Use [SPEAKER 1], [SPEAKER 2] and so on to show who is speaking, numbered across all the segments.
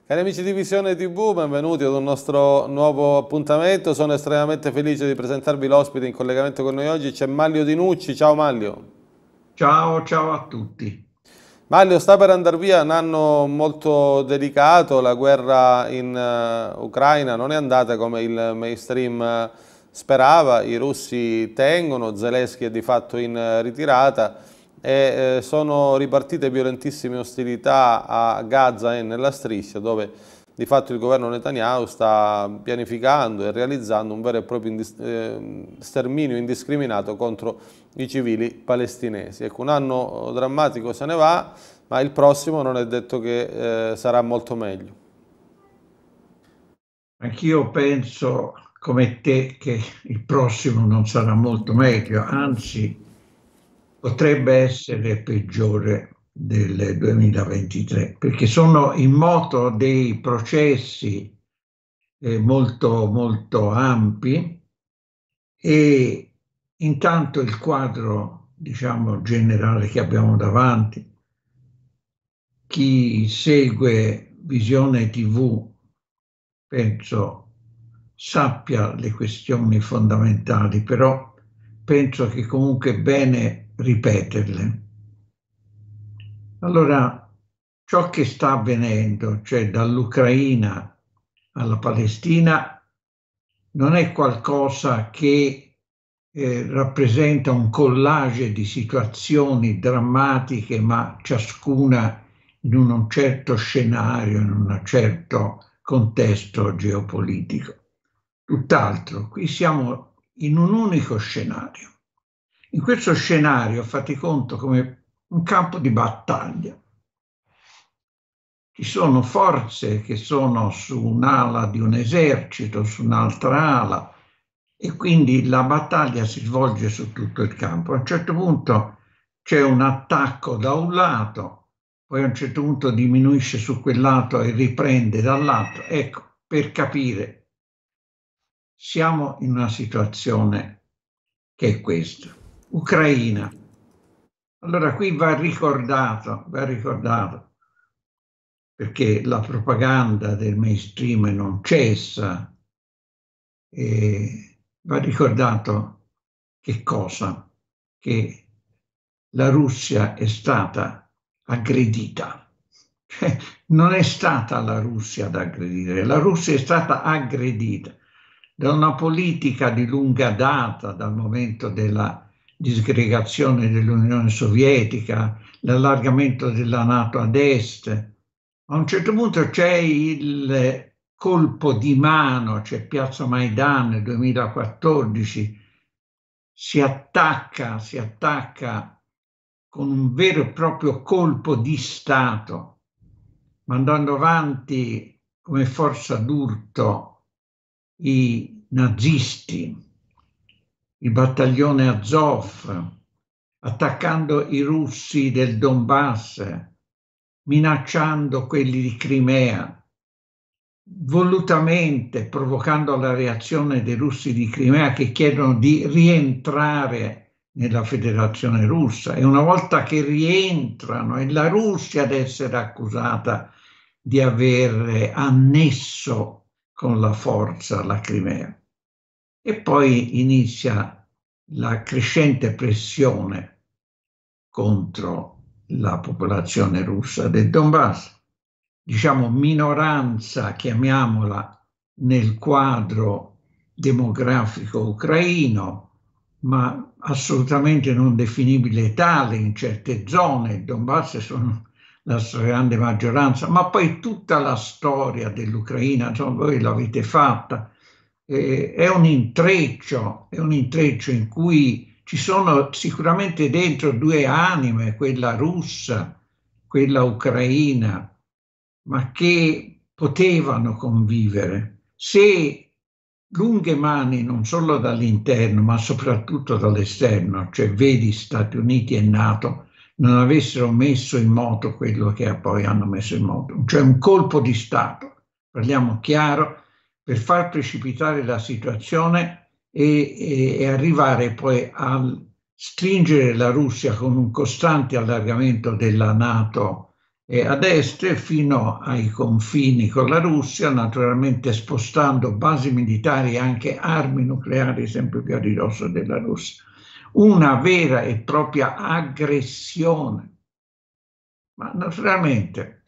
[SPEAKER 1] Cari amici di Visione TV, benvenuti ad un nostro nuovo appuntamento. Sono estremamente felice di presentarvi l'ospite in collegamento con noi oggi. C'è Manlio Dinucci. Ciao Manlio.
[SPEAKER 2] Ciao, ciao a tutti.
[SPEAKER 1] Manlio, sta per andare via un anno molto delicato. La guerra in Ucraina non è andata come il mainstream sperava. I russi tengono, Zelensky è di fatto in ritirata e sono ripartite violentissime ostilità a Gaza e nella striscia, dove di fatto il governo Netanyahu sta pianificando e realizzando un vero e proprio sterminio indiscriminato contro i civili palestinesi. Ecco, un anno drammatico se ne va, ma il prossimo non è detto che sarà molto meglio.
[SPEAKER 2] Anch'io penso come te che il prossimo non sarà molto meglio, anzi potrebbe essere peggiore del 2023, perché sono in moto dei processi molto ampi e intanto il quadro, diciamo, generale che abbiamo davanti, chi segue Visione TV penso sappia le questioni fondamentali, però penso che comunque è bene ripeterle. Allora, ciò che sta avvenendo, cioè dall'Ucraina alla Palestina, non è qualcosa che rappresenta un collage di situazioni drammatiche, ma ciascuna in un certo scenario, in un certo contesto geopolitico. Tutt'altro, qui siamo in un unico scenario. In questo scenario, fate conto come un campo di battaglia. Ci sono forze che sono su un'ala di un esercito, su un'altra ala, e quindi la battaglia si svolge su tutto il campo. A un certo punto c'è un attacco da un lato, poi a un certo punto diminuisce su quel lato e riprende dall'altro. Ecco, per capire, siamo in una situazione che è questa. Ucraina. Allora qui va ricordato, perché la propaganda del mainstream non cessa, e va ricordato che cosa? Che la Russia è stata aggredita. Cioè, non è stata la Russia ad aggredire, la Russia è stata aggredita da una politica di lunga data, dal momento della disgregazione dell'Unione Sovietica, l'allargamento della NATO ad est. A un certo punto c'è il colpo di mano, c'è Piazza Maidan nel 2014, si attacca con un vero e proprio colpo di Stato, mandando avanti come forza d'urto i nazisti, il battaglione Azov, attaccando i russi del Donbass, minacciando quelli di Crimea, volutamente provocando la reazione dei russi di Crimea che chiedono di rientrare nella Federazione Russa, e una volta che rientrano è la Russia ad essere accusata di aver annesso con la forza la Crimea. E poi inizia la crescente pressione contro la popolazione russa del Donbass, diciamo minoranza, chiamiamola, nel quadro demografico ucraino, ma assolutamente non definibile tale in certe zone. Il Donbass sono la stragrande maggioranza, ma poi tutta la storia dell'Ucraina, insomma, voi l'avete fatta, è un intreccio in cui ci sono sicuramente dentro due anime, quella russa, quella ucraina, ma che potevano convivere se lunghe mani non solo dall'interno, ma soprattutto dall'esterno, cioè vedi Stati Uniti e NATO, non avessero messo in moto quello che poi hanno messo in moto, cioè un colpo di Stato, parliamo chiaro, per far precipitare la situazione e arrivare poi a stringere la Russia con un costante allargamento della NATO e ad est fino ai confini con la Russia, naturalmente spostando basi militari e anche armi nucleari sempre più a ridosso della Russia. Una vera e propria aggressione. Ma naturalmente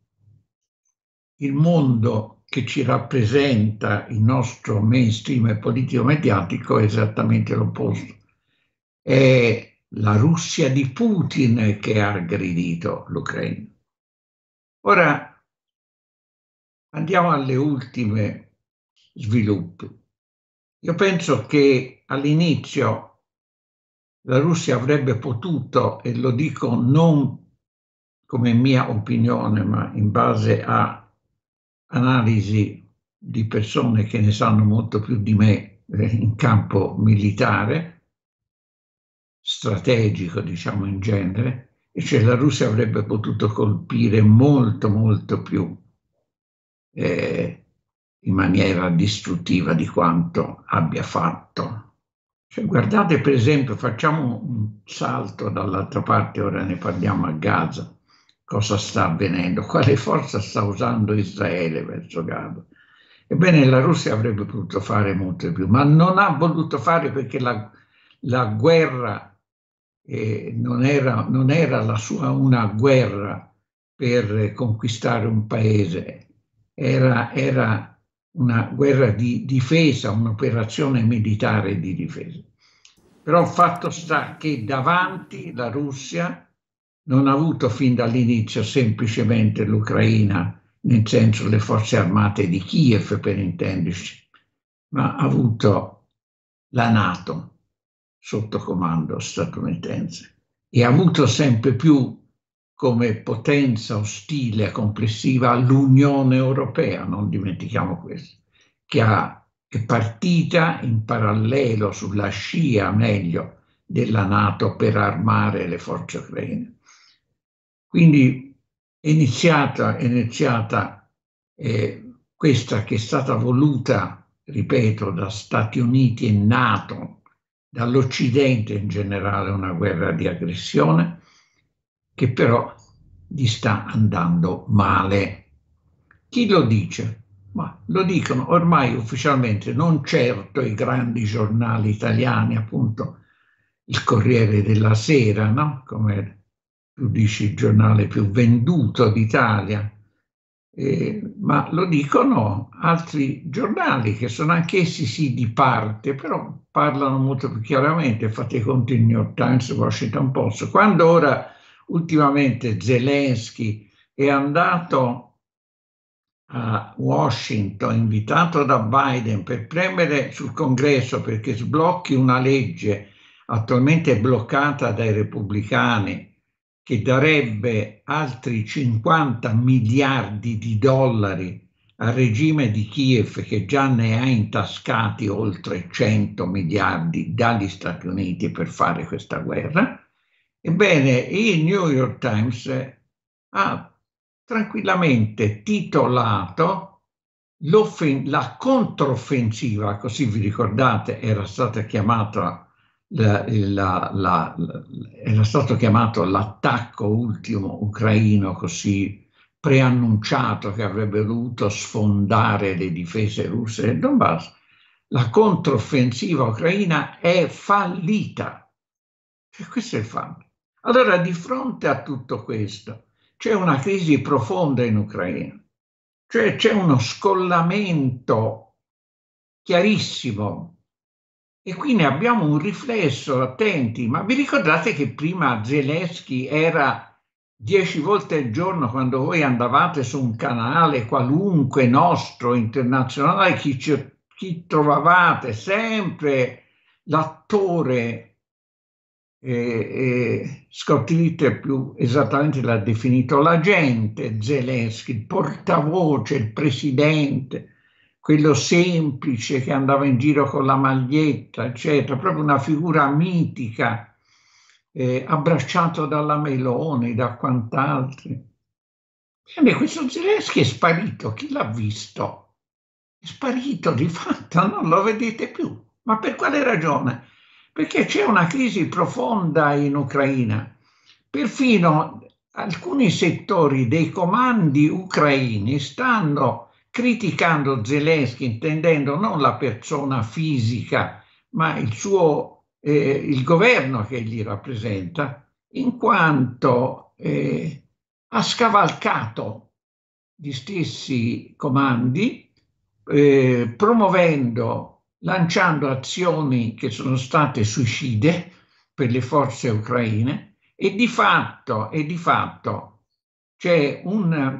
[SPEAKER 2] il mondo che ci rappresenta, il nostro mainstream politico-mediatico, è esattamente l'opposto. È la Russia di Putin che ha aggredito l'Ucraina. Ora andiamo alle ultime sviluppi. Io penso che all'inizio la Russia avrebbe potuto, e lo dico non come mia opinione, ma in base a analisi di persone che ne sanno molto più di me in campo militare, strategico, diciamo in genere, e cioè la Russia avrebbe potuto colpire molto più in maniera distruttiva di quanto abbia fatto. Cioè, guardate per esempio, facciamo un salto dall'altra parte, ora ne parliamo a Gaza. Cosa sta avvenendo? Quale forza sta usando Israele verso Gaza? Ebbene, la Russia avrebbe potuto fare molto di più, ma non ha voluto fare perché la guerra non era la sua una guerra per conquistare un paese, era una guerra di difesa, un'operazione militare di difesa. Però il fatto sta che davanti la Russia non ha avuto fin dall'inizio semplicemente l'Ucraina, nel senso le forze armate di Kiev per intenderci, ma ha avuto la NATO sotto comando statunitense e ha avuto sempre più come potenza ostile complessiva l'Unione Europea, non dimentichiamo questo, che è partita in parallelo sulla scia, meglio, della NATO per armare le forze ucraine. Quindi è iniziata questa che è stata voluta, ripeto, da Stati Uniti e NATO, dall'Occidente in generale, una guerra di aggressione, che però gli sta andando male. Chi lo dice? Ma lo dicono ormai ufficialmente, non certo i grandi giornali italiani, appunto il Corriere della Sera, no? Come tu dici il giornale più venduto d'Italia, ma lo dicono altri giornali che sono anch'essi sì di parte, però parlano molto più chiaramente. Fate conto il New York Times, Washington Post. Quando ora ultimamente Zelensky è andato a Washington, invitato da Biden per premere sul Congresso perché sblocchi una legge attualmente bloccata dai repubblicani che darebbe altri 50 miliardi di dollari al regime di Kiev, che già ne ha intascati oltre 100 miliardi dagli Stati Uniti per fare questa guerra. Ebbene, il New York Times ha tranquillamente titolato la controffensiva, così vi ricordate, era stata chiamata era stato chiamato l'attacco ultimo ucraino, così preannunciato, che avrebbe dovuto sfondare le difese russe del Donbass. La controffensiva ucraina è fallita. E questo è il fatto. Allora, di fronte a tutto questo, c'è una crisi profonda in Ucraina, cioè c'è uno scollamento chiarissimo. E quindi abbiamo un riflesso, attenti, ma vi ricordate che prima Zelensky era 10 volte al giorno, quando voi andavate su un canale qualunque nostro, internazionale, chi trovavate? Sempre l'attore, Scott Ritter più esattamente l'ha definito, l'agente Zelensky, il portavoce, il presidente, quello semplice che andava in giro con la maglietta, eccetera, proprio una figura mitica, abbracciato dalla Meloni, da quant'altri. Bene, questo Zelensky è sparito, chi l'ha visto? È sparito di fatto, non lo vedete più. Ma per quale ragione? Perché c'è una crisi profonda in Ucraina. Perfino alcuni settori dei comandi ucraini stanno criticando Zelensky, intendendo non la persona fisica, ma il governo che gli rappresenta, in quanto ha scavalcato gli stessi comandi, promuovendo, lanciando azioni che sono state suicide per le forze ucraine, e di fatto c'è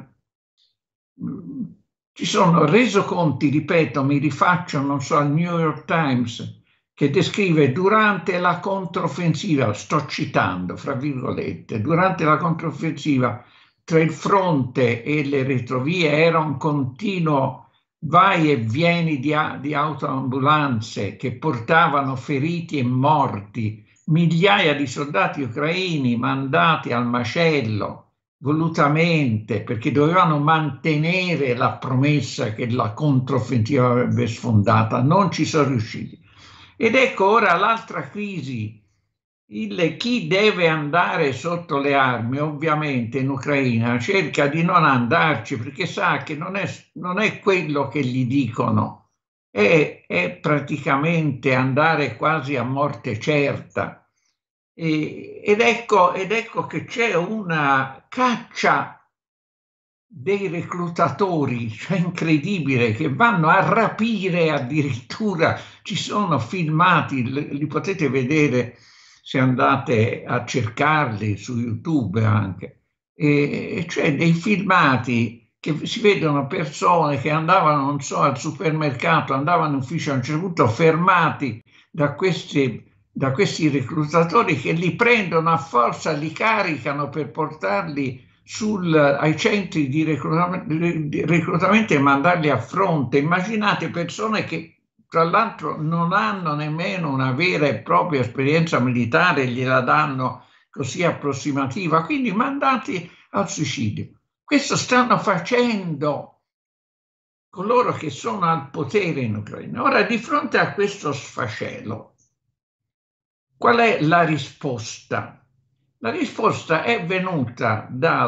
[SPEAKER 2] ci sono resoconti, ripeto, mi rifaccio, non so, al New York Times, che descrive durante la controffensiva, sto citando, fra virgolette, durante la controffensiva tra il fronte e le retrovie era un continuo vai e vieni di autoambulanze che portavano feriti e morti, migliaia di soldati ucraini mandati al macello volutamente perché dovevano mantenere la promessa che la controffensiva avrebbe sfondata, non ci sono riusciti. Ed ecco ora l'altra crisi. Chi deve andare sotto le armi, ovviamente in Ucraina, cerca di non andarci perché sa che non è quello che gli dicono, è praticamente andare quasi a morte certa. Ed ecco che c'è una caccia dei reclutatori, cioè incredibile, che vanno a rapire addirittura, ci sono filmati, li potete vedere se andate a cercarli su YouTube anche, e cioè dei filmati che si vedono persone che andavano, non so, al supermercato, andavano in ufficio a un certo punto, fermati da questi reclutatori che li prendono a forza, li caricano per portarli ai centri di reclutamento e mandarli a fronte. Immaginate persone che tra l'altro non hanno nemmeno una vera e propria esperienza militare, gliela danno così approssimativa, quindi mandati al suicidio. Questo stanno facendo coloro che sono al potere in Ucraina. Ora, di fronte a questo sfacelo, qual è la risposta? La risposta è venuta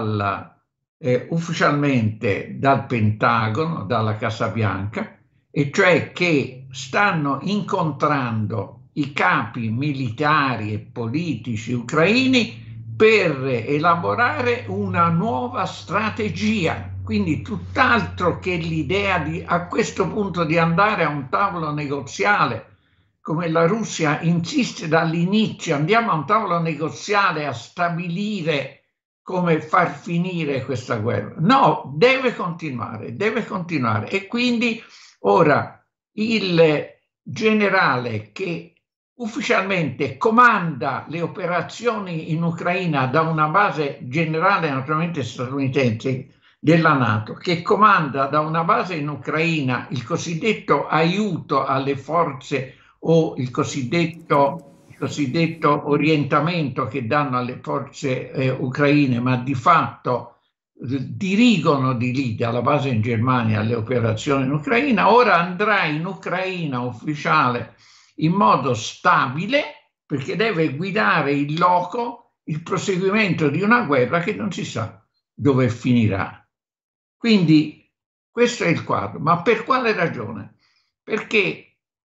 [SPEAKER 2] ufficialmente dal Pentagono, dalla Casa Bianca, e cioè che stanno incontrando i capi militari e politici ucraini per elaborare una nuova strategia. Quindi tutt'altro che l'idea a questo punto di andare a un tavolo negoziale, come la Russia insiste dall'inizio, andiamo a un tavolo negoziale a stabilire come far finire questa guerra. No, deve continuare. E quindi ora il generale che ufficialmente comanda le operazioni in Ucraina da una base generale naturalmente statunitense della NATO, che comanda da una base in Ucraina il cosiddetto aiuto alle forze o il cosiddetto orientamento che danno alle forze ucraine, ma di fatto dirigono di lì, dalla base in Germania, le operazioni in Ucraina. Ora andrà in Ucraina ufficiale in modo stabile perché deve guidare in loco il proseguimento di una guerra che non si sa dove finirà. Quindi questo è il quadro. Ma per quale ragione? Perché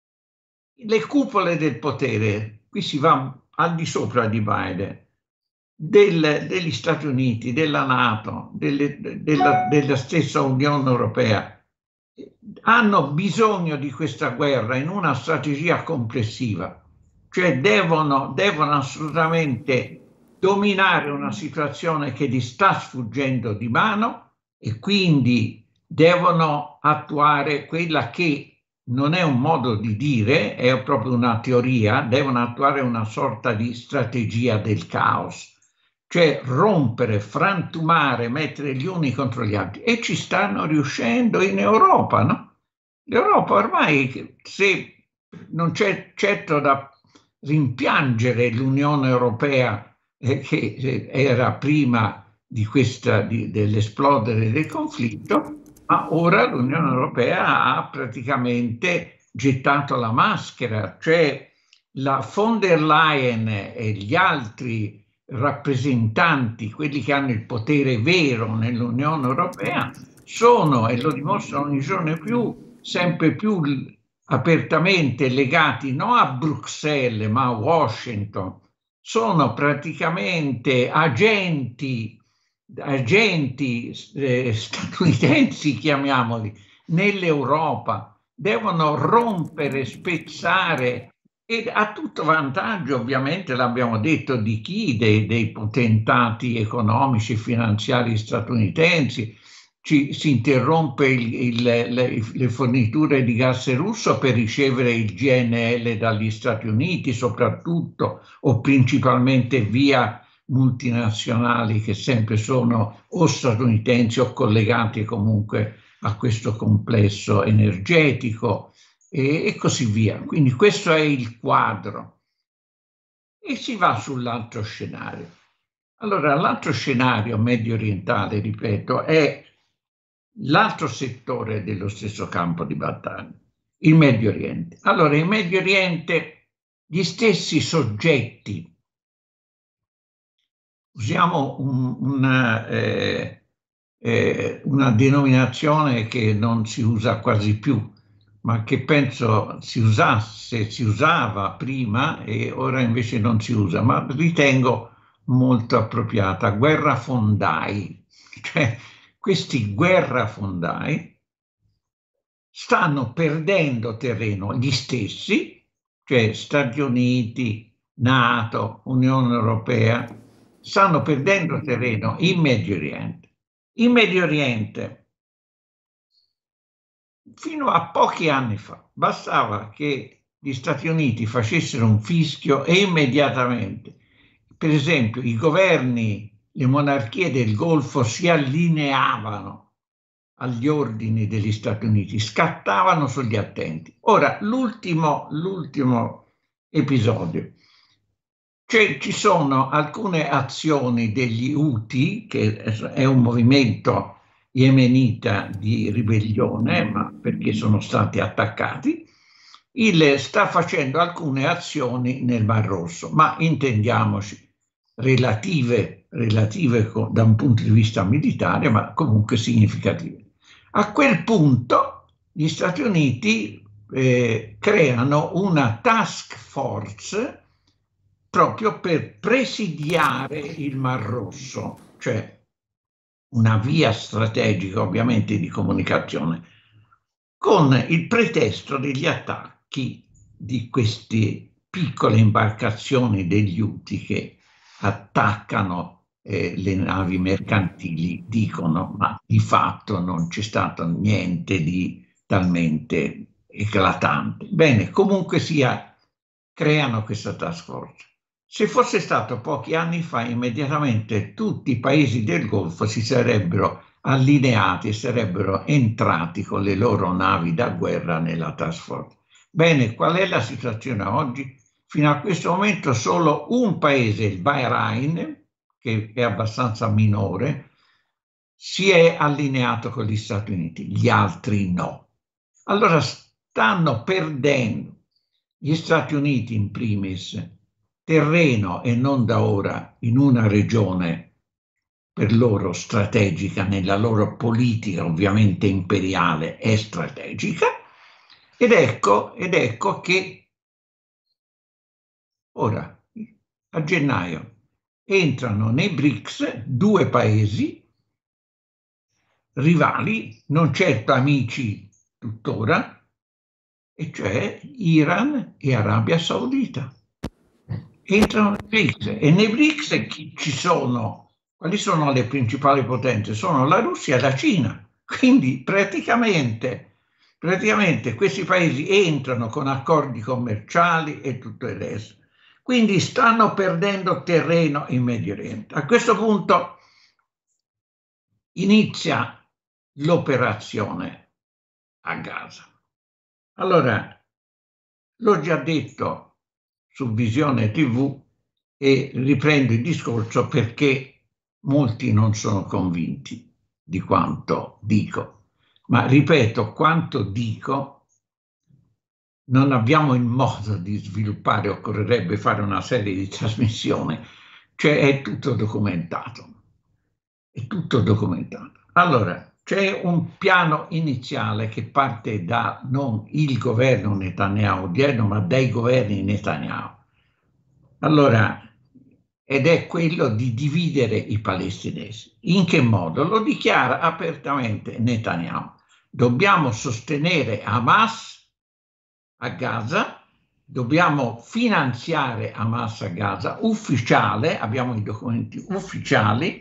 [SPEAKER 2] le cupole del potere, qui si va al di sopra di Biden, degli Stati Uniti, della NATO, della stessa Unione Europea, hanno bisogno di questa guerra in una strategia complessiva, cioè devono assolutamente dominare una situazione che gli sta sfuggendo di mano e quindi devono attuare quella che non è un modo di dire, è proprio una teoria, devono attuare una sorta di strategia del caos, cioè rompere, frantumare, mettere gli uni contro gli altri, e ci stanno riuscendo in Europa, no? L'Europa ormai, se non c'è certo da rimpiangere l'Unione Europea che era prima dell'esplodere del conflitto, ma ora l'Unione Europea ha praticamente gettato la maschera, cioè la von der Leyen e gli altri rappresentanti, quelli che hanno il potere vero nell'Unione Europea, sono, e lo dimostrano ogni giorno di più, sempre più apertamente legati non a Bruxelles ma a Washington. Sono praticamente agenti statunitensi, chiamiamoli, nell'Europa. Devono rompere, spezzare, e a tutto vantaggio, ovviamente, l'abbiamo detto, di chi? Dei potentati economici e finanziari statunitensi. Si interrompe le forniture di gas russo per ricevere il GNL dagli Stati Uniti, soprattutto o principalmente via multinazionali che sempre sono o statunitensi o collegati comunque a questo complesso energetico e così via. Quindi questo è il quadro. E si va sull'altro scenario. Allora, l'altro scenario medio orientale, ripeto, è l'altro settore dello stesso campo di battaglia, il Medio Oriente. Allora, in Medio Oriente gli stessi soggetti, usiamo una denominazione che non si usa quasi più, ma che penso si usava prima e ora invece non si usa, ma ritengo molto appropriata: guerrafondai. Cioè, questi guerrafondai stanno perdendo terreno, gli stessi, cioè Stati Uniti, NATO, Unione Europea, stanno perdendo terreno in Medio Oriente. In Medio Oriente, fino a pochi anni fa, bastava che gli Stati Uniti facessero un fischio e immediatamente, per esempio, i governi, le monarchie del Golfo si allineavano agli ordini degli Stati Uniti, scattavano sugli attenti. Ora, l'ultimo episodio. Ci sono alcune azioni degli Houthi, che è un movimento yemenita di ribellione, ma perché sono stati attaccati, sta facendo alcune azioni nel Mar Rosso, ma intendiamoci, relative da un punto di vista militare, ma comunque significative. A quel punto gli Stati Uniti creano una task force proprio per presidiare il Mar Rosso, cioè una via strategica ovviamente di comunicazione, con il pretesto degli attacchi di queste piccole imbarcazioni degli Houthi che attaccano le navi mercantili, dicono, ma di fatto non c'è stato niente di talmente eclatante. Bene, comunque sia, creano questa task force. Se fosse stato pochi anni fa, immediatamente tutti i paesi del Golfo si sarebbero allineati e sarebbero entrati con le loro navi da guerra nella task force. Bene, qual è la situazione oggi? Fino a questo momento solo un paese, il Bahrain, che è abbastanza minore, si è allineato con gli Stati Uniti, gli altri no. Allora stanno perdendo gli Stati Uniti in primis terreno, e non da ora, in una regione per loro strategica, nella loro politica ovviamente imperiale è strategica, ed ecco che ora, a gennaio, entrano nei BRICS 2 paesi rivali, non certo amici tuttora, e cioè Iran e Arabia Saudita. Entrano nei BRICS, e nei BRICS ci sono, quali sono le principali potenze? Sono la Russia e la Cina. Quindi praticamente questi paesi entrano con accordi commerciali e tutto il resto. Quindi stanno perdendo terreno in Medio Oriente. A questo punto inizia l'operazione a Gaza. Allora, l'ho già detto su Visione TV e riprendo il discorso perché molti non sono convinti di quanto dico. Ma ripeto, quanto dico non abbiamo il modo di sviluppare, occorrerebbe fare una serie di trasmissioni cioè è tutto documentato. È tutto documentato. Allora, c'è un piano iniziale che parte da non il governo Netanyahu odierno, ma dai governi Netanyahu. Allora, ed è quello di dividere i palestinesi. In che modo? Lo dichiara apertamente Netanyahu. Dobbiamo sostenere Hamas a Gaza, dobbiamo finanziare Hamas a Gaza, ufficiale, abbiamo i documenti ufficiali,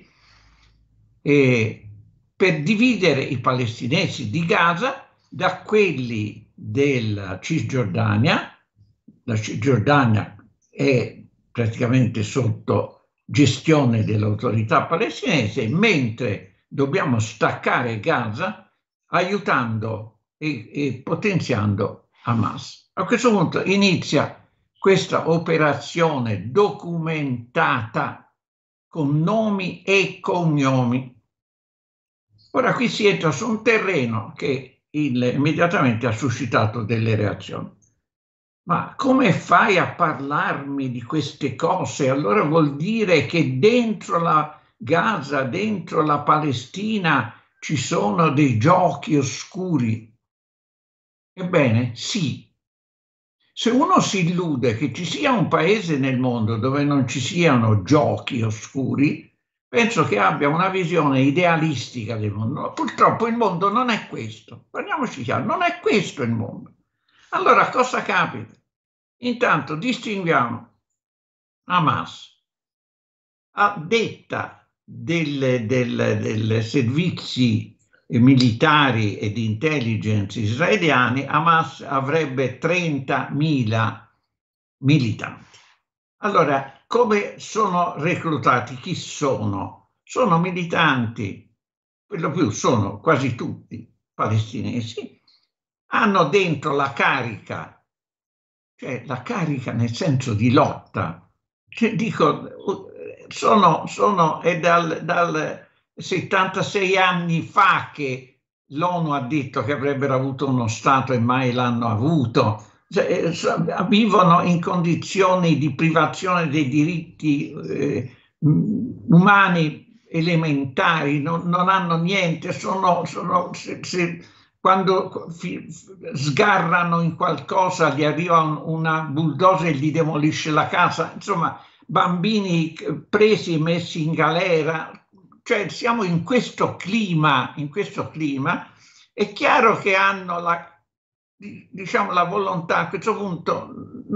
[SPEAKER 2] per dividere i palestinesi di Gaza da quelli della Cisgiordania. La Cisgiordania è praticamente sotto gestione dell'autorità palestinese, mentre dobbiamo staccare Gaza aiutando e potenziando Hamas. A questo punto inizia questa operazione documentata con nomi e cognomi. Ora qui si entra su un terreno che immediatamente ha suscitato delle reazioni. Ma come fai a parlarmi di queste cose? Allora vuol dire che dentro la Gaza, dentro la Palestina, ci sono dei giochi oscuri. Ebbene, sì. Se uno si illude che ci sia un paese nel mondo dove non ci siano giochi oscuri, penso che abbia una visione idealistica del mondo. Purtroppo il mondo non è questo. Parliamoci chiaro, non è questo il mondo. Allora cosa capita? Intanto distinguiamo Hamas a detta dei servizi militari e di intelligence israeliani. Hamas avrebbe 30.000 militanti. Allora, come sono reclutati? Chi sono? Sono militanti, per lo più sono quasi tutti palestinesi, hanno dentro la carica, cioè la carica nel senso di lotta. Cioè, dico, è dal 76 anni fa che l'ONU ha detto che avrebbero avuto uno Stato e mai l'hanno avuto. Cioè, vivono in condizioni di privazione dei diritti umani elementari, non hanno niente, quando sgarrano in qualcosa gli arriva una bulldozer e gli demolisce la casa, insomma, bambini presi e messi in galera. Cioè siamo in questo clima, è chiaro che hanno la volontà. A questo punto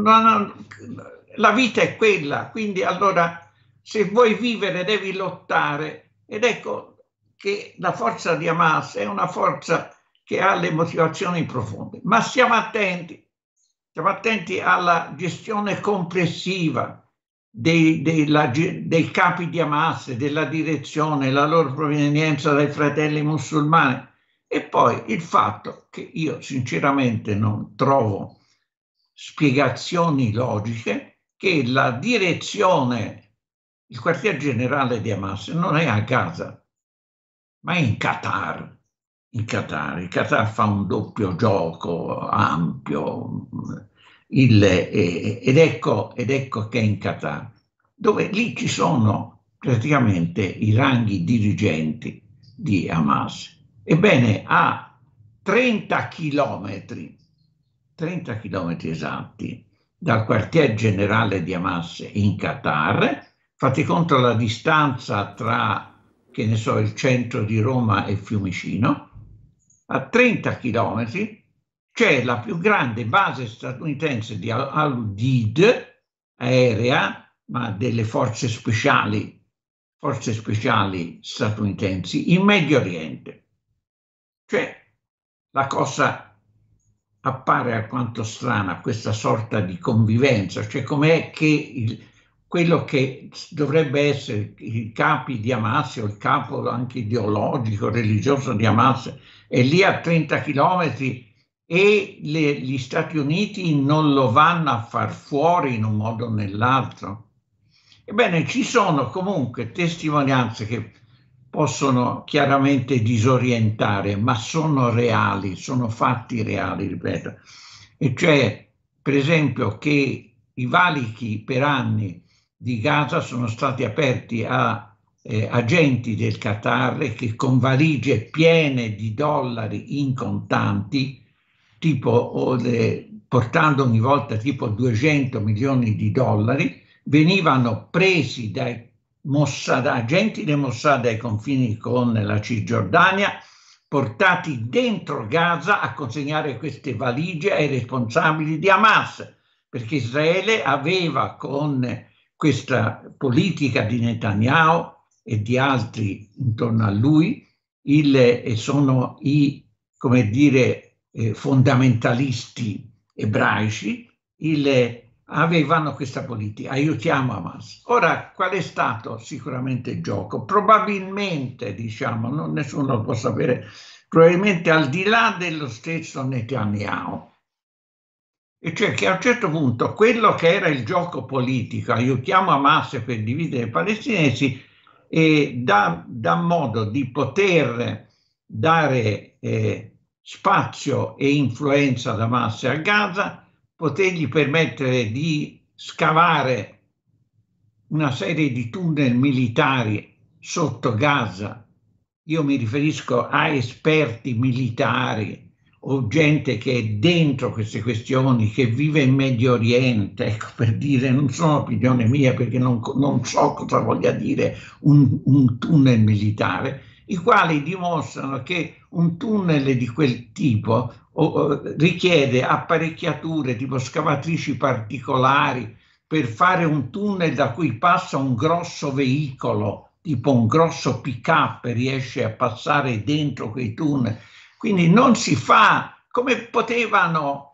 [SPEAKER 2] la vita è quella, quindi allora se vuoi vivere devi lottare, ed ecco che la forza di Hamas è una forza che ha le motivazioni profonde, ma stiamo attenti alla gestione complessiva dei capi di Hamas, della direzione, la loro provenienza dai fratelli musulmani, e poi il fatto che io sinceramente non trovo spiegazioni logiche che la direzione, il quartier generale di Hamas non è a Gaza, ma è in Qatar. Il Qatar fa un doppio gioco ampio, ed ecco che è in Qatar, dove lì ci sono praticamente i ranghi dirigenti di Hamas. Ebbene, a 30 chilometri esatti dal quartier generale di Hamas in Qatar, fate conto la distanza tra, che ne so, il centro di Roma e Fiumicino. A 30 chilometri c'è la più grande base statunitense di Al-Udeid, aerea, ma delle forze speciali statunitensi, in Medio Oriente. Cioè, la cosa appare alquanto strana, questa sorta di convivenza, cioè com'è che quello che dovrebbe essere i capi di Hamas, o il capo anche ideologico, religioso di Hamas, è lì a 30 chilometri e gli Stati Uniti non lo vanno a far fuori in un modo o nell'altro. Ebbene, ci sono comunque testimonianze che possono chiaramente disorientare, ma sono reali, sono fatti reali, ripeto. E cioè, per esempio, che i valichi per anni di Gaza sono stati aperti a agenti del Qatar che con valigie piene di dollari in contanti, portando ogni volta tipo 200 milioni di dollari, venivano presi dai Mossad, agenti del Mossad ai confini con la Cisgiordania, portati dentro Gaza a consegnare queste valigie ai responsabili di Hamas, perché Israele aveva, con questa politica di Netanyahu e di altri intorno a lui, sono i, come dire, fondamentalisti ebraici, avevano questa politica: aiutiamo Hamas. Ora, qual è stato sicuramente il gioco? Probabilmente, diciamo, nessuno lo può sapere, probabilmente al di là dello stesso Netanyahu, e cioè che a un certo punto quello che era il gioco politico, aiutiamo Hamas per dividere i palestinesi, dà modo di poter dare spazio e influenza ad Hamas a Gaza, potergli permettere di scavare una serie di tunnel militari sotto Gaza. Io mi riferisco a esperti militari o gente che è dentro queste questioni, che vive in Medio Oriente, ecco, per dire, non sono opinione mia perché non so cosa voglia dire un tunnel militare, i quali dimostrano che un tunnel di quel tipo richiede apparecchiature tipo scavatrici particolari per fare un tunnel da cui passa un grosso veicolo, tipo un grosso pick-up, riesce a passare dentro quei tunnel. Quindi non si fa. Come potevano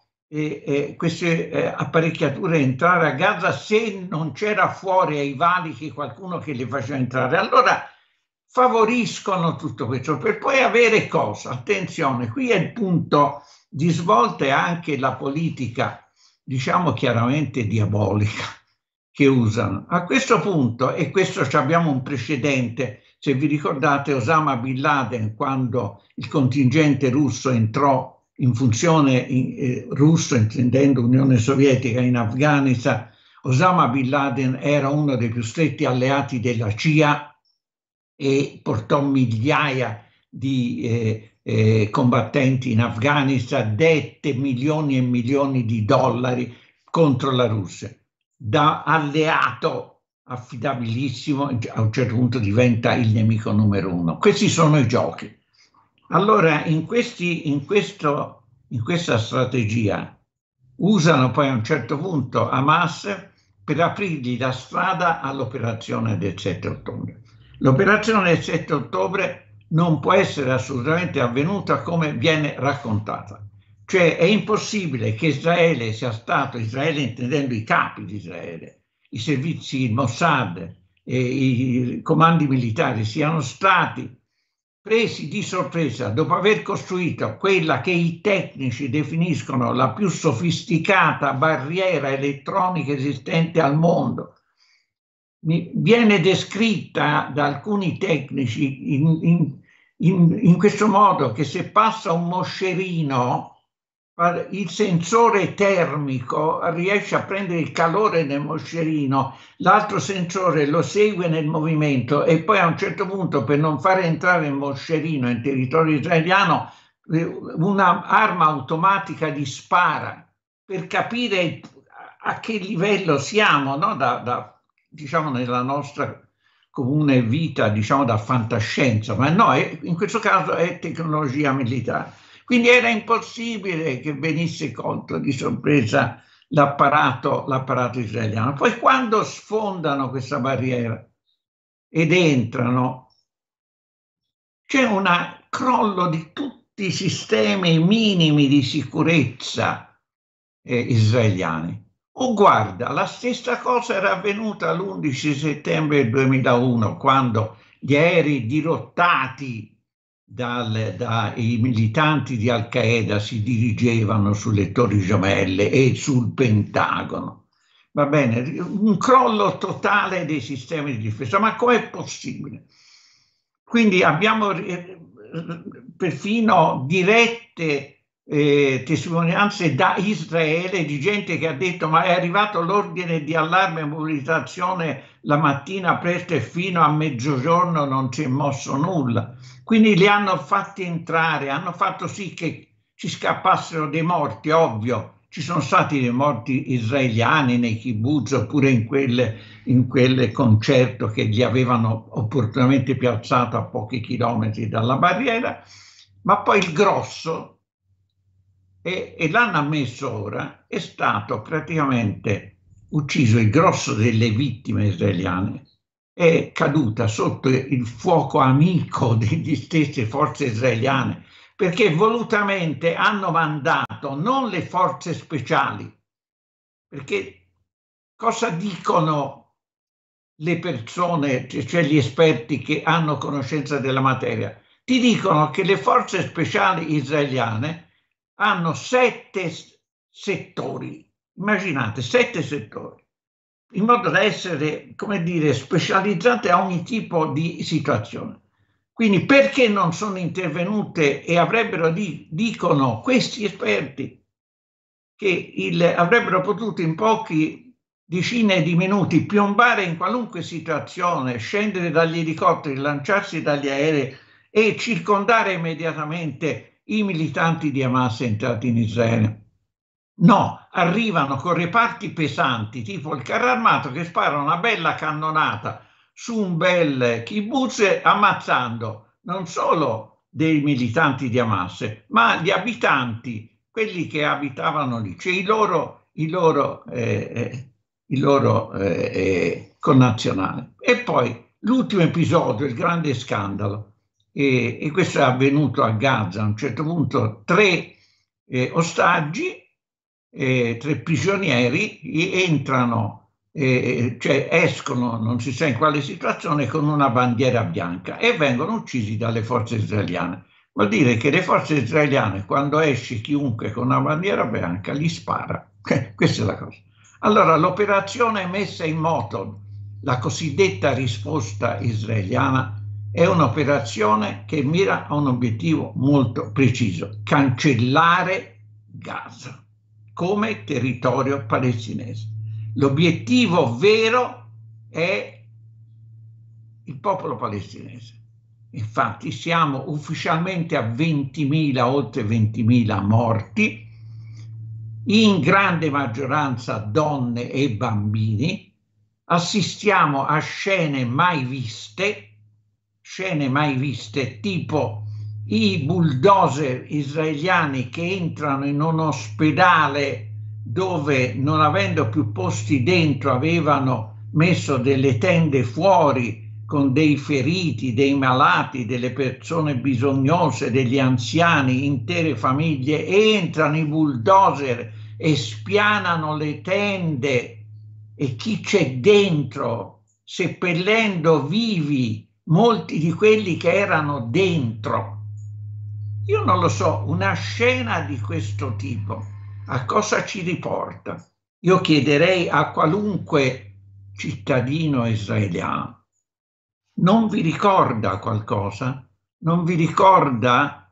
[SPEAKER 2] queste apparecchiature entrare a Gaza se non c'era fuori ai valichi qualcuno che le faceva entrare? Allora favoriscono tutto questo per poi avere cosa? Attenzione, qui è il punto di svolta e anche la politica, diciamo chiaramente diabolica, che usano. A questo punto, e questo abbiamo un precedente, se vi ricordate Osama Bin Laden, quando il contingente russo entrò in funzione russo, intendendo Unione Sovietica, in Afghanistan, Osama Bin Laden era uno dei più stretti alleati della CIA e portò migliaia di combattenti in Afghanistan, dette milioni e milioni di dollari contro la Russia. Da alleato affidabilissimo, a un certo punto diventa il nemico numero uno. Questi sono i giochi. Allora, in questa strategia usano poi a un certo punto Hamas per aprirgli la strada all'operazione del 7 ottobre. L'operazione del 7 ottobre non può essere assolutamente avvenuta come viene raccontata. Cioè è impossibile che Israele sia stato, Israele intendendo i capi di Israele, i servizi, il Mossad e i comandi militari, siano stati presi di sorpresa dopo aver costruito quella che i tecnici definiscono la più sofisticata barriera elettronica esistente al mondo. Viene descritta da alcuni tecnici in questo modo, che se passa un moscerino, il sensore termico riesce a prendere il calore nel moscerino, l'altro sensore lo segue nel movimento e poi a un certo punto, per non fare entrare il moscerino in territorio israeliano, un'arma automatica gli spara per capire a che livello siamo, no? Diciamo nella nostra comune vita, diciamo da fantascienza, ma no, in questo caso è tecnologia militare. Quindi era impossibile che venisse colto di sorpresa l'apparato israeliano. Poi quando sfondano questa barriera ed entrano, c'è un crollo di tutti i sistemi minimi di sicurezza israeliani. Oh, guarda, la stessa cosa era avvenuta l'11 settembre 2001, quando gli aerei dirottati dai militanti di Al-Qaeda si dirigevano sulle Torri Gemelle e sul Pentagono. Va bene, un crollo totale dei sistemi di difesa, ma com'è possibile? Quindi abbiamo perfino dirette testimonianze da Israele di gente che ha detto ma è arrivato l'ordine di allarme e mobilitazione la mattina presto e fino a mezzogiorno non si è mosso nulla. Quindi li hanno fatti entrare, hanno fatto sì che ci scappassero dei morti, ovvio. Ci sono stati dei morti israeliani nei kibbutz oppure in quel concerto che li avevano opportunamente piazzato a pochi chilometri dalla barriera, ma poi il grosso, e l'hanno ammesso ora, è stato praticamente ucciso il grosso delle vittime israeliane, è caduta sotto il fuoco amico delle stesse forze israeliane, perché volutamente hanno mandato non le forze speciali, perché cosa dicono le persone, cioè gli esperti che hanno conoscenza della materia? Ti dicono che le forze speciali israeliane hanno 7 settori, immaginate, 7 settori, in modo da essere, come dire, specializzate a ogni tipo di situazione. Quindi perché non sono intervenute e avrebbero, dicono questi esperti, che avrebbero potuto in pochi decine di minuti piombare in qualunque situazione, scendere dagli elicotteri, lanciarsi dagli aerei e circondare immediatamente i militanti di Hamas entrati in Israele. No, arrivano con reparti pesanti, tipo il carro armato, che spara una bella cannonata su un bel kibbutz, ammazzando non solo dei militanti di Hamas, ma gli abitanti, quelli che abitavano lì, cioè i loro connazionali. E poi l'ultimo episodio, il grande scandalo, e questo è avvenuto a Gaza. A un certo punto 3 ostaggi, 3 prigionieri entrano, cioè escono, non si sa in quale situazione, con una bandiera bianca e vengono uccisi dalle forze israeliane. Vuol dire che le forze israeliane, quando esce chiunque con una bandiera bianca, gli spara. Questa è la cosa. Allora, l'operazione messa in moto, la cosiddetta risposta israeliana, è un'operazione che mira a un obiettivo molto preciso: cancellare Gaza come territorio palestinese. L'obiettivo vero è il popolo palestinese. Infatti siamo ufficialmente a 20.000, oltre 20.000 morti, in grande maggioranza donne e bambini. Assistiamo a scene mai viste, tipo i bulldozer israeliani che entrano in un ospedale dove, non avendo più posti dentro, avevano messo delle tende fuori con dei feriti, dei malati, delle persone bisognose, degli anziani, intere famiglie. Entrano i bulldozer e spianano le tende e chi c'è dentro, seppellendo vivi molti di quelli che erano dentro. Io non lo so, una scena di questo tipo a cosa ci riporta? Io chiederei a qualunque cittadino israeliano: non vi ricorda qualcosa? Non vi ricorda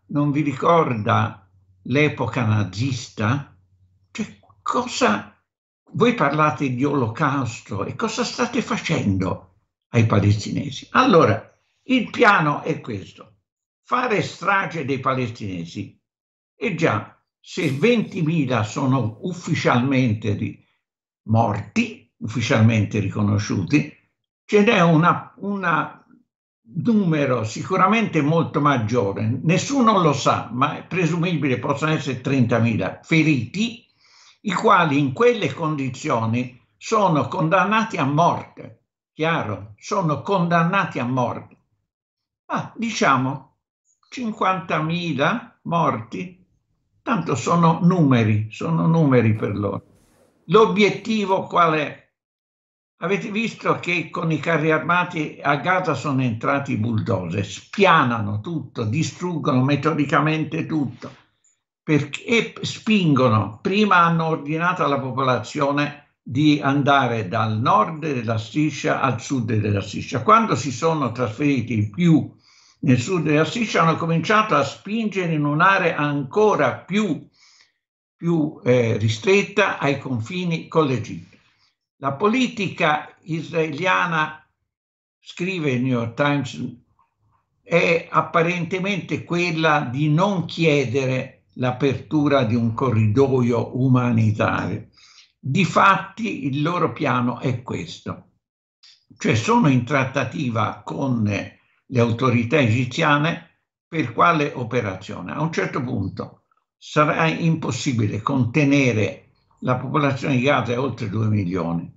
[SPEAKER 2] l'epoca nazista? Cioè, cosa? Voi parlate di olocausto e cosa state facendo ai palestinesi? Allora, il piano è questo: fare strage dei palestinesi. E già, se 20.000 sono ufficialmente morti, ufficialmente riconosciuti, ce n'è un numero sicuramente molto maggiore, nessuno lo sa, ma è presumibile possano essere 30.000 feriti, i quali in quelle condizioni sono condannati a morte. Chiaro? Sono condannati a morte. Diciamo 50.000 morti, tanto sono numeri per loro. L'obiettivo qual è? Avete visto che con i carri armati a Gaza sono entrati i bulldozer, spianano tutto, distruggono metodicamente tutto, e spingono. Prima hanno ordinato alla popolazione di andare dal nord della striscia al sud della striscia. Quando si sono trasferiti più nel sud della Striscia hanno cominciato a spingere in un'area ancora più ristretta ai confini con l'Egitto. La politica israeliana, scrive il New York Times, è apparentemente quella di non chiedere l'apertura di un corridoio umanitario. Difatti il loro piano è questo, cioè sono in trattativa con le autorità egiziane per quale operazione. A un certo punto sarà impossibile contenere la popolazione di Gaza è oltre 2 milioni.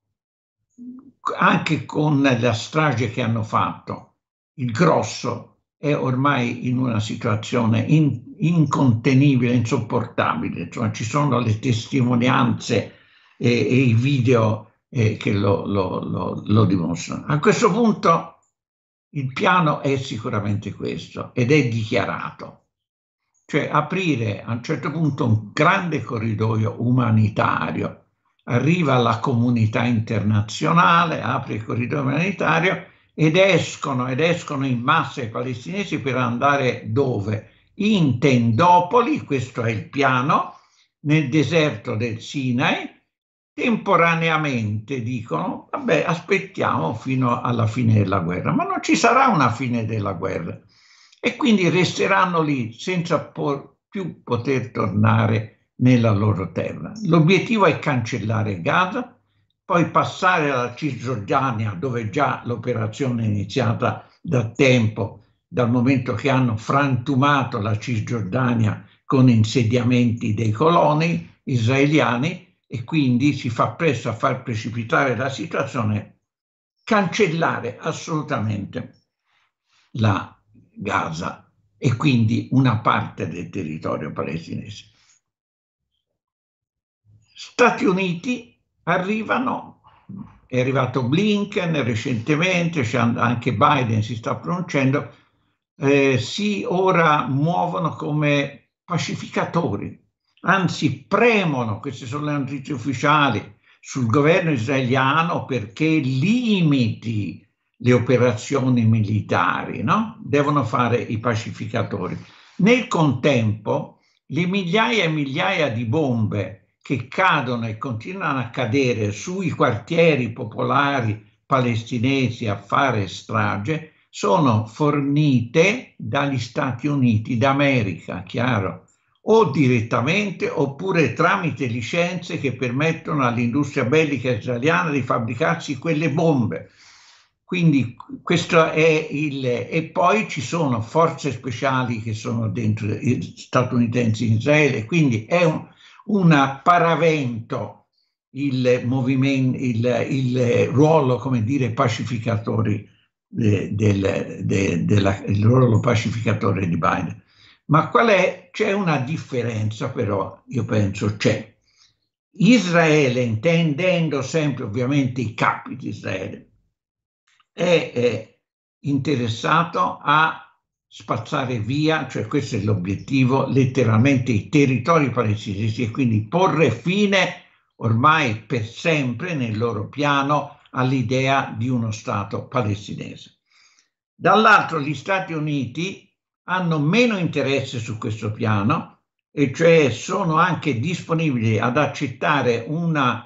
[SPEAKER 2] Anche con la strage che hanno fatto, il grosso è ormai in una situazione incontenibile, insopportabile. Insomma, ci sono le testimonianze e i video che lo dimostrano. A questo punto il piano è sicuramente questo ed è dichiarato. Cioè aprire a un certo punto un grande corridoio umanitario, arriva la comunità internazionale, apre il corridoio umanitario ed escono in massa i palestinesi per andare dove? In tendopoli, questo è il piano, nel deserto del Sinai, temporaneamente dicono, vabbè, aspettiamo fino alla fine della guerra, ma non ci sarà una fine della guerra. E quindi resteranno lì senza più poter tornare nella loro terra. L'obiettivo è cancellare Gaza, poi passare alla Cisgiordania, dove già l'operazione è iniziata da tempo, dal momento che hanno frantumato la Cisgiordania con insediamenti dei coloni israeliani, e quindi si fa presto a far precipitare la situazione, cancellare assolutamente la Gaza e quindi una parte del territorio palestinese. Stati Uniti arrivano, è arrivato Blinken recentemente, anche Biden si sta pronunciando, si ora muovono come pacificatori, anzi premono, queste sono le notizie ufficiali, sul governo israeliano perché limiti le operazioni militari, no? Devono fare i pacificatori. Nel contempo, le migliaia e migliaia di bombe che cadono e continuano a cadere sui quartieri popolari palestinesi a fare strage sono fornite dagli Stati Uniti d'America, chiaro, o direttamente oppure tramite licenze che permettono all'industria bellica israeliana di fabbricarsi quelle bombe. Quindi questo è e poi ci sono forze speciali che sono dentro statunitensi in Israele, quindi è un paravento il movimento, il ruolo, come dire, pacificatori il ruolo pacificatore di Biden. Ma qual è? C'è una differenza però, io penso c'è. Israele, intendendo sempre ovviamente i capi di Israele, è interessato a spazzare via, cioè questo è l'obiettivo, letteralmente i territori palestinesi e quindi porre fine ormai per sempre nel loro piano all'idea di uno Stato palestinese. Dall'altro gli Stati Uniti hanno meno interesse su questo piano e cioè sono anche disponibili ad accettare un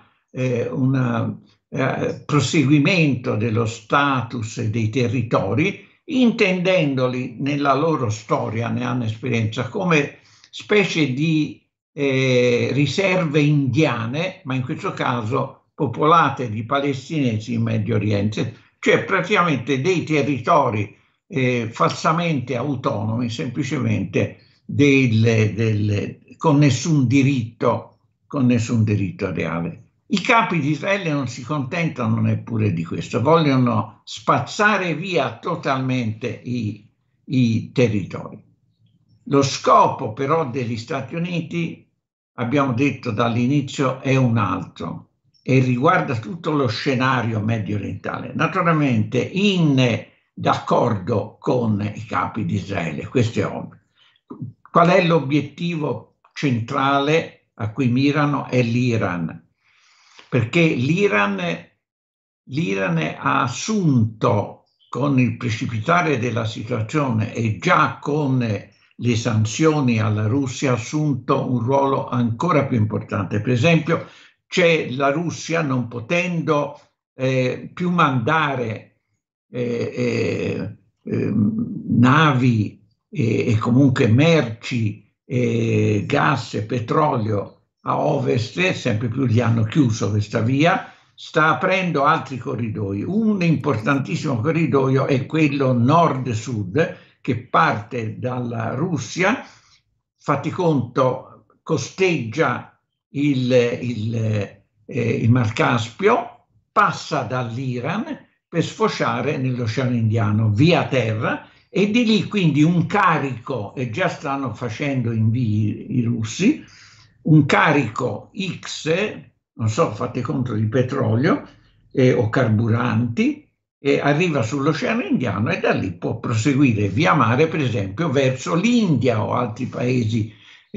[SPEAKER 2] proseguimento dello status dei territori, intendendoli nella loro storia, ne hanno esperienza, come specie di riserve indiane, ma in questo caso popolate di palestinesi in Medio Oriente, cioè praticamente dei territori falsamente autonomi, semplicemente con nessun diritto reale. I capi di Israele non si contentano neppure di questo, vogliono spazzare via totalmente i territori. Lo scopo però degli Stati Uniti, abbiamo detto dall'inizio, è un altro e riguarda tutto lo scenario medio orientale, naturalmente d'accordo con i capi di Israele, questo è ovvio. Qual è l'obiettivo centrale a cui mirano? È l'Iran, perché l'Iran ha assunto con il precipitare della situazione e già con le sanzioni alla Russia, ha assunto un ruolo ancora più importante. Per esempio, c'è la Russia non potendo più mandare navi e comunque merci, gas e petrolio a ovest, sempre più gli hanno chiuso questa via, sta aprendo altri corridoi. Un importantissimo corridoio è quello nord-sud che parte dalla Russia, fatti conto, costeggia il Mar Caspio, passa dall'Iran per sfociare nell'Oceano Indiano via terra, e di lì quindi un carico, e già stanno facendo invii i russi, un carico X, non so, fate conto, di petrolio o carburanti, e arriva sull'Oceano Indiano e da lì può proseguire via mare, per esempio, verso l'India o altri paesi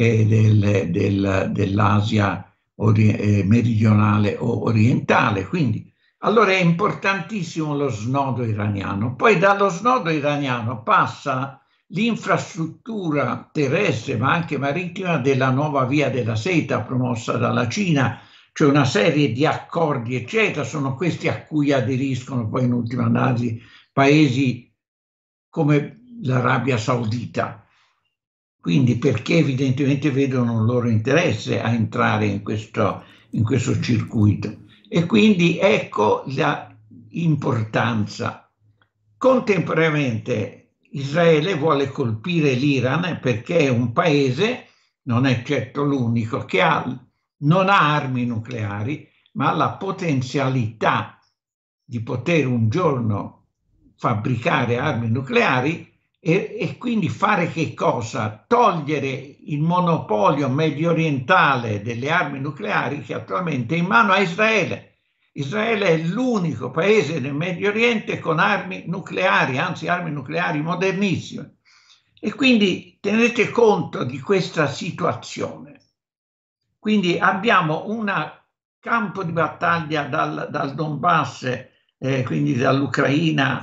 [SPEAKER 2] dell'Asia meridionale o orientale. Quindi, allora è importantissimo lo snodo iraniano. Poi dallo snodo iraniano passa l'infrastruttura terrestre ma anche marittima della nuova via della seta promossa dalla Cina, cioè una serie di accordi eccetera, sono questi a cui aderiscono poi in ultima analisi paesi come l'Arabia Saudita. Quindi perché evidentemente vedono un loro interesse a entrare in questo circuito. E quindi ecco l'importanza. Contemporaneamente Israele vuole colpire l'Iran perché è un paese, non è certo l'unico, che non ha armi nucleari, ma ha la potenzialità di poter un giorno fabbricare armi nucleari e quindi fare che cosa? Togliere il monopolio medio orientale delle armi nucleari che attualmente è in mano a Israele. Israele è l'unico paese nel Medio Oriente con armi nucleari, anzi armi nucleari modernissime. E quindi tenete conto di questa situazione. Quindi abbiamo un campo di battaglia dal Donbass, quindi dall'Ucraina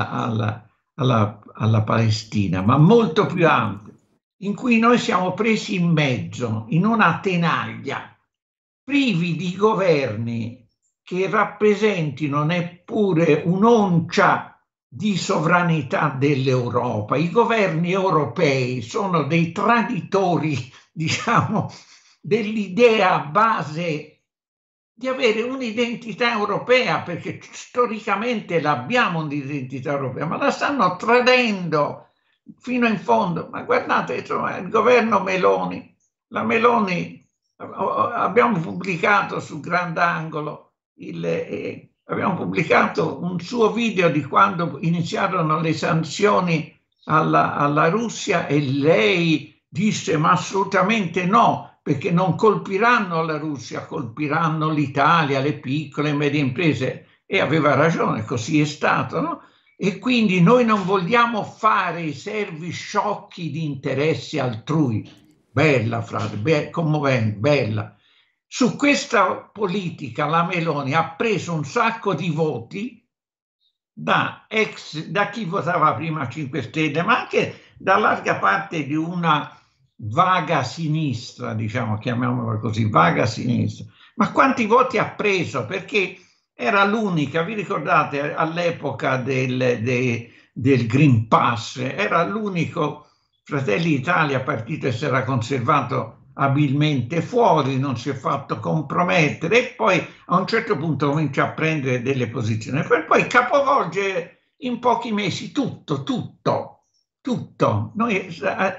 [SPEAKER 2] alla Palestina, ma molto più ampio, in cui noi siamo presi in mezzo, in una tenaglia, privi di governi che rappresentino neppure un'oncia di sovranità dell'Europa. I governi europei sono dei traditori, diciamo, dell'idea base di avere un'identità europea, perché storicamente l'abbiamo un'identità europea, ma la stanno tradendo fino in fondo. Ma guardate, insomma, il governo Meloni, la Meloni, abbiamo pubblicato su Grandangolo, abbiamo pubblicato un suo video di quando iniziarono le sanzioni alla Russia e lei disse ma assolutamente no, perché non colpiranno la Russia, colpiranno l'Italia, le piccole e medie imprese. E aveva ragione, così è stato, no? E quindi noi non vogliamo fare i servi sciocchi di interessi altrui. Bella frase, commovente, bella. Su questa politica la Meloni ha preso un sacco di voti da chi votava prima 5 Stelle, ma anche da larga parte di una vaga sinistra, diciamo, chiamiamola così, vaga sinistra. Ma quanti voti ha preso? Perché era l'unica, vi ricordate, all'epoca del Green Pass, era l'unico Fratelli d'Italia, partito che si era conservato abilmente fuori, non si è fatto compromettere e poi a un certo punto comincia a prendere delle posizioni per poi capovolgere in pochi mesi tutto. Noi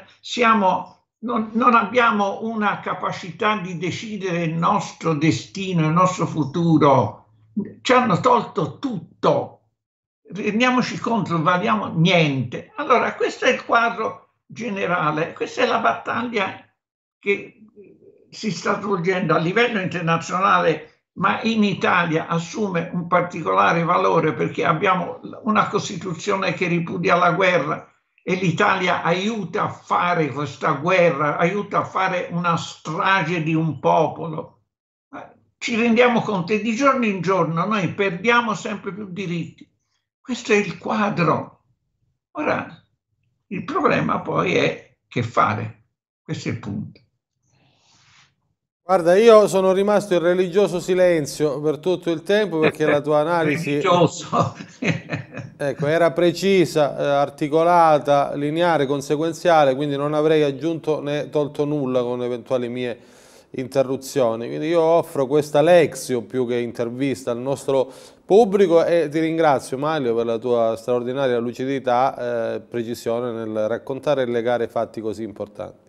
[SPEAKER 2] non abbiamo una capacità di decidere il nostro destino, il nostro futuro. Ci hanno tolto tutto. Rendiamoci conto, non valiamo niente. Allora, questo è il quadro generale, questa è la battaglia che si sta svolgendo a livello internazionale, ma in Italia assume un particolare valore perché abbiamo una Costituzione che ripudia la guerra e l'Italia aiuta a fare questa guerra, aiuta a fare una strage di un popolo. Ci rendiamo conto che di giorno in giorno noi perdiamo sempre più diritti. Questo è il quadro. Ora, il problema poi è che fare. Questo è il punto.
[SPEAKER 1] Guarda, io sono rimasto in religioso silenzio per tutto il tempo perché la tua analisi,
[SPEAKER 2] Religioso.
[SPEAKER 1] ecco, era precisa, articolata, lineare, conseguenziale, quindi non avrei aggiunto né tolto nulla con eventuali mie interruzioni. Quindi io offro questa lezione più che intervista al nostro pubblico e ti ringrazio Mario per la tua straordinaria lucidità e precisione nel raccontare e legare fatti così importanti.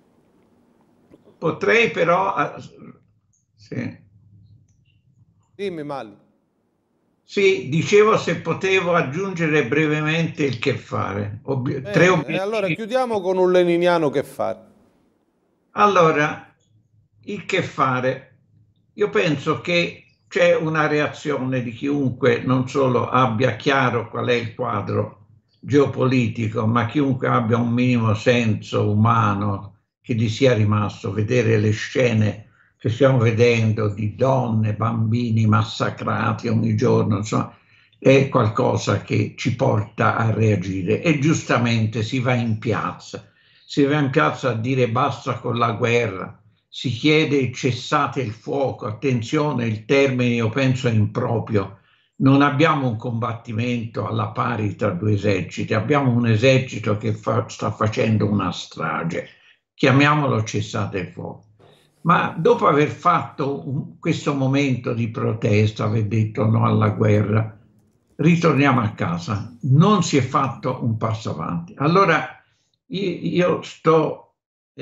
[SPEAKER 2] Potrei però, sì.
[SPEAKER 1] Dimmi Mario.
[SPEAKER 2] Sì, dicevo se potevo aggiungere brevemente il che fare. Tre
[SPEAKER 1] Bene, e allora
[SPEAKER 2] obiettivi.
[SPEAKER 1] chiudiamo con un leniniano che fare.
[SPEAKER 2] Allora, il che fare? Io penso che c'è una reazione di chiunque non solo abbia chiaro qual è il quadro geopolitico, ma chiunque abbia un minimo senso umano che gli sia rimasto, vedere le scene che stiamo vedendo di donne, bambini massacrati ogni giorno, insomma, è qualcosa che ci porta a reagire e giustamente si va in piazza a dire basta con la guerra, si chiede cessate il fuoco, attenzione, il termine io penso è improprio, non abbiamo un combattimento alla pari tra due eserciti, abbiamo un esercito che sta facendo una strage, chiamiamolo cessate il fuoco. Ma dopo aver fatto questo momento di protesta, aver detto no alla guerra, ritorniamo a casa, non si è fatto un passo avanti. Allora io sto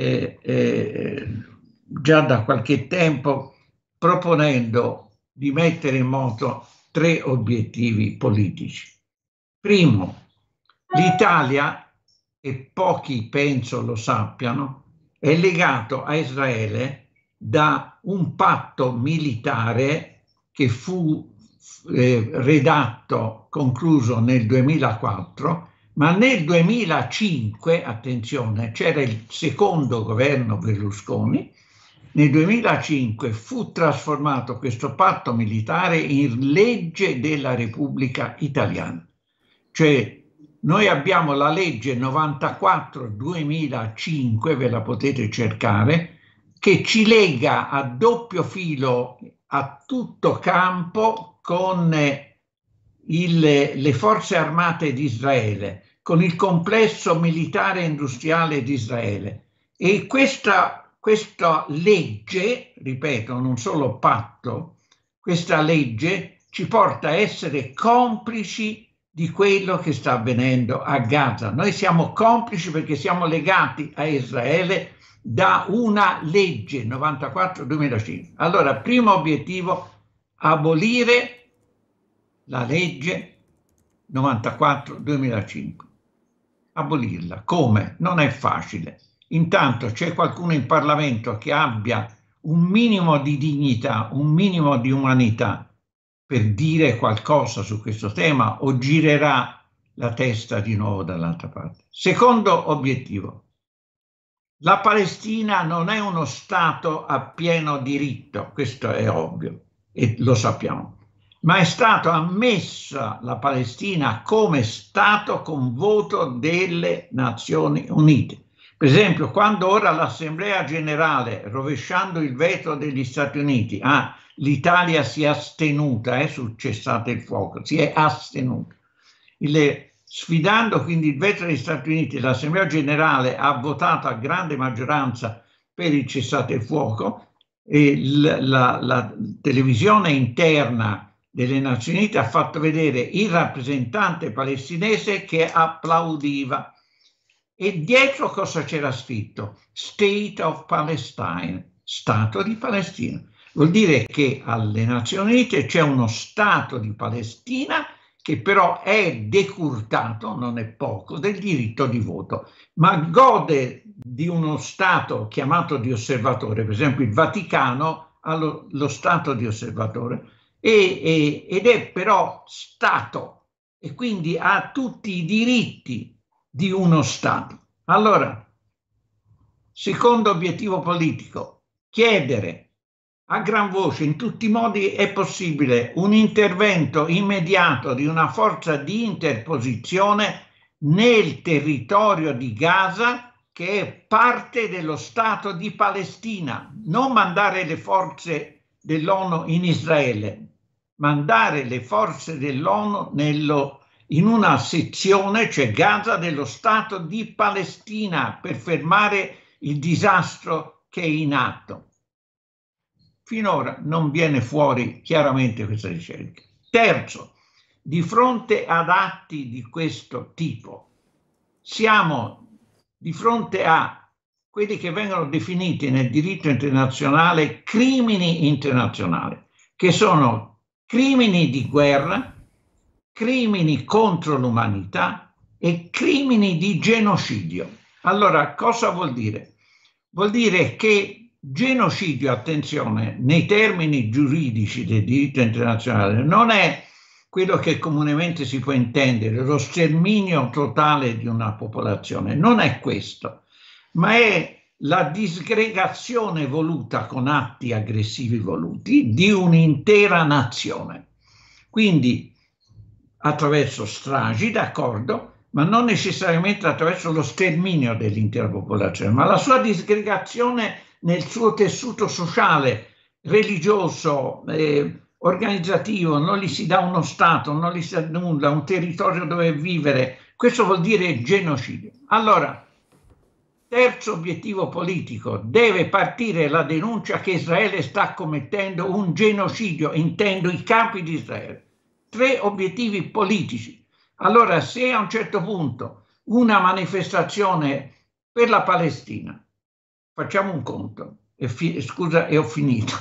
[SPEAKER 2] già da qualche tempo proponendo di mettere in moto tre obiettivi politici. Primo, l'Italia, e pochi penso lo sappiano, è legato a Israele da un patto militare che fu redatto, concluso nel 2004, ma nel 2005, attenzione, c'era il secondo governo Berlusconi, nel 2005 fu trasformato questo patto militare in legge della Repubblica Italiana. Cioè noi abbiamo la legge 94-2005, ve la potete cercare, che ci lega a doppio filo a tutto campo con le forze armate di Israele, con il complesso militare e industriale di Israele. E questa legge, ripeto, non solo patto, questa legge ci porta a essere complici di quello che sta avvenendo a Gaza. Noi siamo complici perché siamo legati a Israele da una legge 94-2005. Allora, primo obiettivo, abolire la legge 94-2005. Abolirla. Come? Non è facile. Intanto c'è qualcuno in Parlamento che abbia un minimo di dignità, un minimo di umanità per dire qualcosa su questo tema o girerà la testa di nuovo dall'altra parte. Secondo obiettivo, la Palestina non è uno Stato a pieno diritto, questo è ovvio e lo sappiamo, ma è stato ammessa la Palestina come Stato con voto delle Nazioni Unite. Per esempio, quando ora l'Assemblea Generale, rovesciando il veto degli Stati Uniti, l'Italia si è astenuta sul cessate il fuoco, si è astenuta. Sfidando quindi il veto degli Stati Uniti, l'Assemblea Generale ha votato a grande maggioranza per il cessate il fuoco e la televisione interna delle Nazioni Unite ha fatto vedere il rappresentante palestinese che applaudiva. E dietro cosa c'era scritto? State of Palestine, Stato di Palestina. Vuol dire che alle Nazioni Unite c'è uno Stato di Palestina che però è decurtato, non è poco, del diritto di voto, ma gode di uno Stato chiamato di osservatore, per esempio il Vaticano ha lo Stato di osservatore, ed è però Stato e quindi ha tutti i diritti di uno Stato. Allora, secondo obiettivo politico, chiedere a gran voce, in tutti i modi è possibile un intervento immediato di una forza di interposizione nel territorio di Gaza, che è parte dello Stato di Palestina. Non mandare le forze dell'ONU in Israele, mandare le forze dell'ONU in una sezione, cioè Gaza, dello Stato di Palestina, per fermare il disastro che è in atto. Finora non viene fuori chiaramente questa ricerca. Terzo, di fronte ad atti di questo tipo, siamo di fronte a quelli che vengono definiti nel diritto internazionale crimini internazionali, che sono crimini di guerra, crimini contro l'umanità e crimini di genocidio. Allora, cosa vuol dire? Vuol dire che genocidio, attenzione, nei termini giuridici del diritto internazionale, non è quello che comunemente si può intendere, lo sterminio totale di una popolazione, non è questo, ma è la disgregazione voluta con atti aggressivi voluti di un'intera nazione. Quindi attraverso stragi, d'accordo, ma non necessariamente attraverso lo sterminio dell'intera popolazione, ma la sua disgregazione nel suo tessuto sociale, religioso, organizzativo, non gli si dà uno Stato, non gli si dà nulla, un territorio dove vivere. Questo vuol dire genocidio. Allora, terzo obiettivo politico, deve partire la denuncia che Israele sta commettendo un genocidio, intendo i campi di Israele. 3 obiettivi politici. Allora, se a un certo punto una manifestazione per la Palestina, facciamo un conto, scusa e ho finito,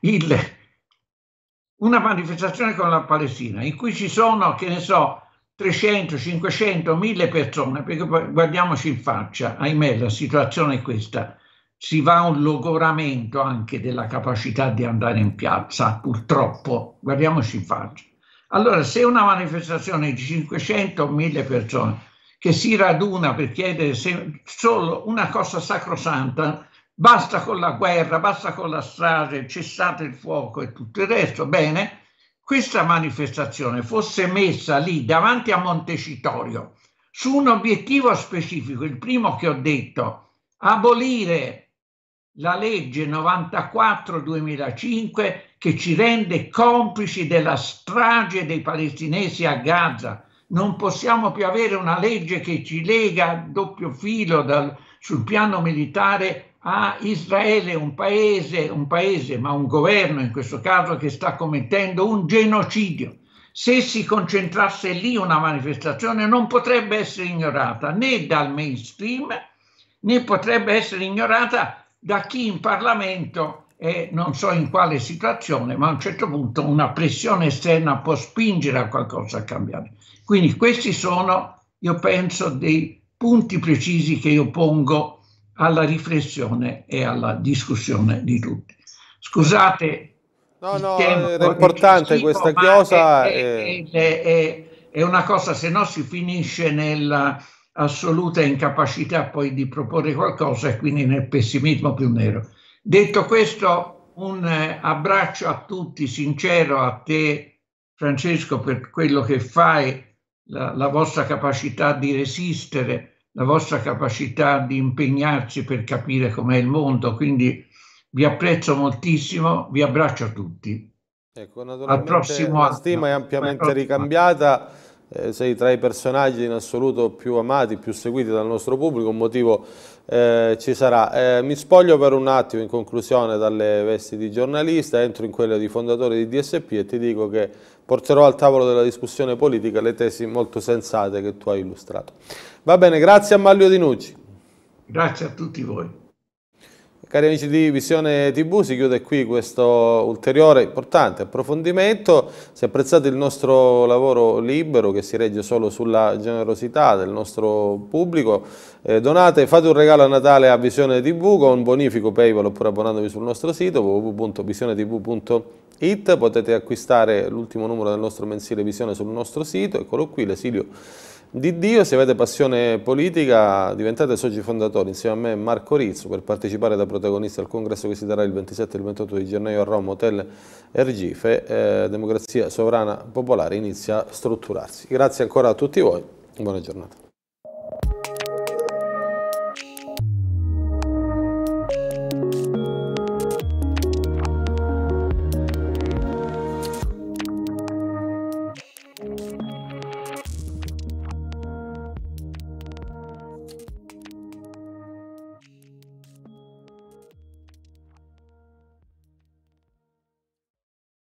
[SPEAKER 2] una manifestazione con la Palestina in cui ci sono, che ne so, 300, 500, 1000 persone, perché poi guardiamoci in faccia, ahimè la situazione è questa, si va a un logoramento anche della capacità di andare in piazza, purtroppo, guardiamoci in faccia. Allora, se una manifestazione di 500 1000 persone che si raduna per chiedere solo una cosa sacrosanta, basta con la guerra, basta con la strage, cessate il fuoco e tutto il resto, bene, questa manifestazione fosse messa lì davanti a Montecitorio su un obiettivo specifico, il primo che ho detto, abolire la legge 94-2005 che ci rende complici della strage dei palestinesi a Gaza. Non possiamo più avere una legge che ci lega a doppio filo sul piano militare a Israele, un paese, ma un governo in questo caso che sta commettendo un genocidio. Se si concentrasse lì una manifestazione non potrebbe essere ignorata né dal mainstream né potrebbe essere ignorata da chi in Parlamento è non so in quale situazione, ma a un certo punto una pressione esterna può spingere a qualcosa a cambiare. Quindi questi sono, io penso, dei punti precisi che io pongo alla riflessione e alla discussione di tutti. Scusate,
[SPEAKER 1] no,
[SPEAKER 2] il tema
[SPEAKER 1] era importante questa chiosa.
[SPEAKER 2] è una cosa, se no si finisce nella assoluta incapacità poi di proporre qualcosa e quindi nel pessimismo più nero. Detto questo, un abbraccio a tutti, sincero a te Francesco per quello che fai, la vostra capacità di resistere, la vostra capacità di impegnarsi per capire com'è il mondo, quindi vi apprezzo moltissimo, vi abbraccio a tutti.
[SPEAKER 1] Ecco, naturalmente la stima è ampiamente ricambiata, sei tra i personaggi in assoluto più amati, più seguiti dal nostro pubblico, un motivo ci sarà. Mi spoglio per un attimo in conclusione dalle vesti di giornalista, entro in quelle di fondatore di DSP e ti dico che porterò al tavolo della discussione politica le tesi molto sensate che tu hai illustrato. Va bene, grazie a Manlio Di Nucci.
[SPEAKER 2] Grazie a tutti voi.
[SPEAKER 1] Cari amici di Visione TV, si chiude qui questo ulteriore importante approfondimento. Se apprezzate il nostro lavoro libero, che si regge solo sulla generosità del nostro pubblico, donate, fate un regalo a Natale a Visione TV con bonifico PayPal oppure abbonandovi sul nostro sito www.visionetv.it. It, potete acquistare l'ultimo numero del nostro mensile Visione sul nostro sito, eccolo qui, l'esilio di Dio. Se avete passione politica diventate soci fondatori insieme a me e Marco Rizzo per partecipare da protagonisti al congresso che si terrà il 27 e il 28 di gennaio a Roma, Hotel Ergife. Democrazia Sovrana Popolare inizia a strutturarsi. Grazie ancora a tutti voi, buona giornata.